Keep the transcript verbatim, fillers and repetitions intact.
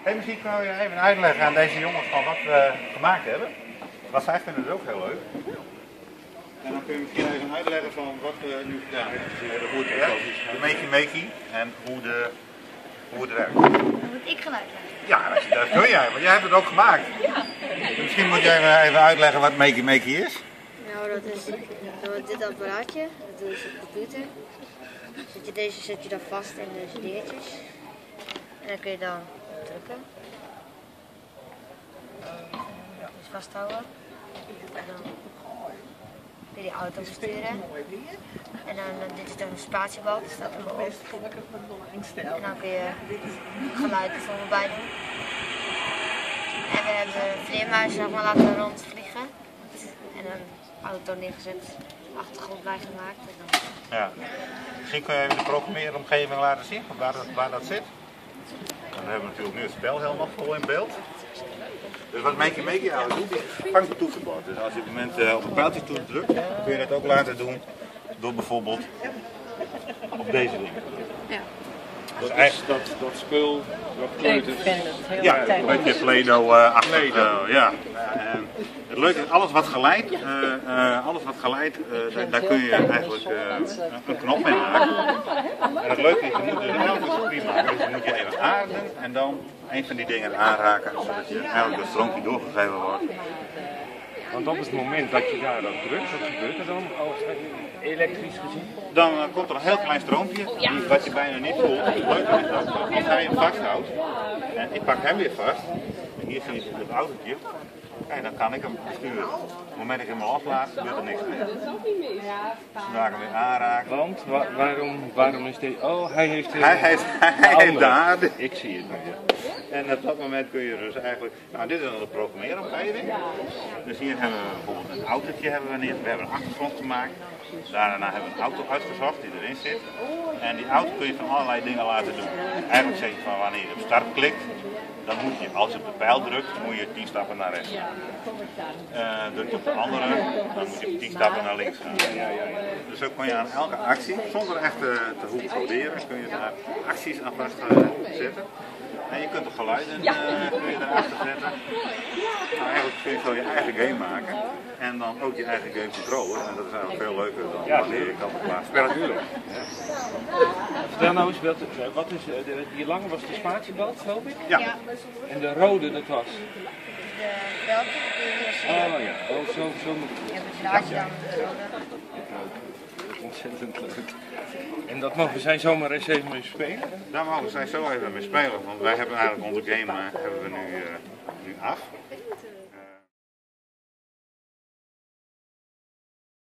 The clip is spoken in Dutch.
Hey, misschien kan je even uitleggen aan deze jongens van wat we gemaakt hebben. Want zij vinden het ook heel leuk. En dan kun je misschien even uitleggen van wat we nu gedaan hebben. Dus hoe het werkt, de makey makey en hoe, de, hoe het werkt. Dan moet ik gaan uitleggen. Ja, dat, dat kun jij, want jij hebt het ook gemaakt. Ja. Dus misschien moet jij even uitleggen wat makey makey is. Nou, dat is dat dit apparaatje, dat is een computer. Zet je deze zet je dan vast in deze dingetjes. En dan kun je dan drukken. Dus vasthouden. En dan kun je die auto besturen. En dan, uh, dit is dan een spatiebal, dat staat erop. En dan kun je geluid bijvoorbeeld bij doen. En we hebben vleermuizen zeg maar, laten rondvliegen. En een auto neergezet, achtergrond bij gemaakt. En dan... Ja. Misschien kun je even de programmeeromgeving laten zien, waar dat, waar dat zit. Dan hebben we natuurlijk nu het spel helemaal vol in beeld. Dus wat Makey Makey eigenlijk doet, is vangt het toetsenbord. Dus als je op het moment uh, op een pijltje toe drukt, kun je dat ook laten doen door bijvoorbeeld op deze dingen. Ja. Dus Dat, eigenlijk, is, dat, dat spul, dat kleuters. Ik vind het heel ja, erg een beetje Play-Doh-achtig. Play-Doh. Uh, ja. En het leuke is, alles wat geleidt, uh, uh, alles wat geleidt, uh, daar, daar kun je eigenlijk uh, een knop mee maken. En het leuke is, je moet dus elke screen maken, dus dan moet je even aarden en dan een van die dingen aanraken, zodat je eigenlijk een stroompje doorgegeven wordt. Want op het moment dat je daar dan drukt, wat gebeurt er dan? Als elektrisch gezien? Dan uh, komt er een heel klein stroompje, die, wat je bijna niet voelt. Het leuke is ook, dat als hij hem vasthoudt, en ik pak hem weer vast, en hier zie je het autootje, en dan kan ik hem sturen. Op het moment dat ik hem loslaat, gebeurt er niks meer. Dus dan ik hem weer aanraken. Want wa waarom, waarom is dit? Oh, hij heeft, uh, Hij heeft, hij heeft de aarde. Ik zie het nu. Ja. En op dat moment kun je dus eigenlijk, nou dit is dan de programmeeromgeving. Dus hier hebben we bijvoorbeeld een autootje hebben we neer, we hebben een achtergrond gemaakt. Daarna hebben we een auto uitgezocht die erin zit. En die auto kun je van allerlei dingen laten doen. Eigenlijk zeg je van wanneer je op start klikt, dan moet je, als je op de pijl drukt, moet je tien stappen naar rechts gaan. Uh, druk je op de andere, dan moet je tien stappen naar links gaan. Dus zo kun je aan elke actie, zonder echt uh, te hoeven coderen, kun je daar acties aan vast uh, zetten. En je kunt er geluiden uh, kun je erachter zetten. Nou, eigenlijk kun je zo je eigen game maken. En dan ook je eigen game controller. En dat is eigenlijk veel leuker dan Ja, wanneer ik al een klaar spelletje doe. Vertel nou eens, wat, wat is, de, die lange was de spatiebal, geloof ik? Ja. En de rode, dat was? De veldje kun je hier zien. Oh ja, oh, zo, zo moet ik Je hebt een draadje dan met de rode. Ontzettend leuk. En dat mogen zij zomaar eens even mee spelen? Daar mogen zij zo even mee spelen, want wij hebben eigenlijk onze game uh, hebben we nu, uh, nu af. Uh,